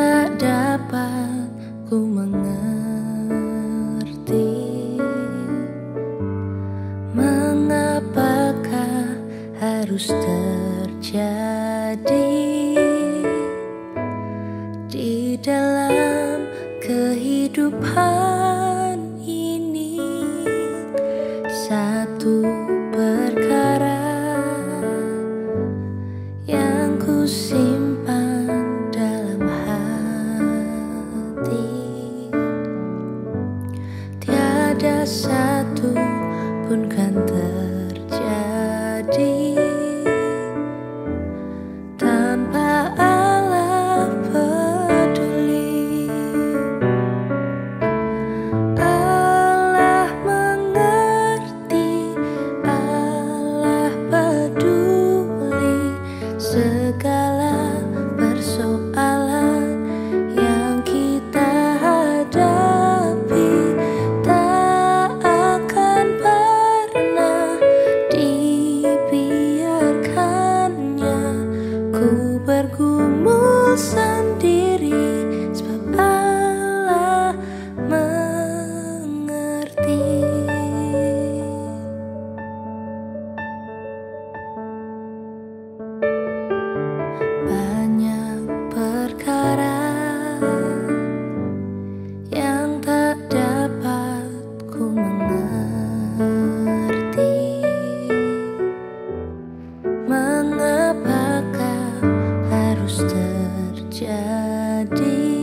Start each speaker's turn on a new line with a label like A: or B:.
A: tak dapat ku mengerti. Mengapakah harus terjadi di dalam kehidupan ini? Satu perkara yang ku simpan dalam hati, tiada satu pun kan terjadi tanpa Allah peduli. Allah mengerti, Allah peduli segala persoalan yang kita hadapi. Tak akan pernah dibiarkannya ku bergumul sendiri, sebab Allah mengerti. Banyak perkara yang tak dapat ku mengerti. Mengapakah harus terjadi